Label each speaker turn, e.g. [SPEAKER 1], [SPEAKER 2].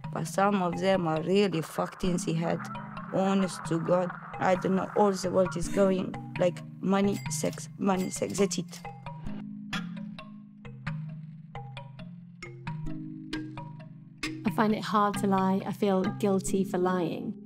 [SPEAKER 1] But some of them are really fucked in the head. Honest to God, I don't know, all the world is going like money, sex, that's it.
[SPEAKER 2] I find it hard to lie. I feel guilty for lying.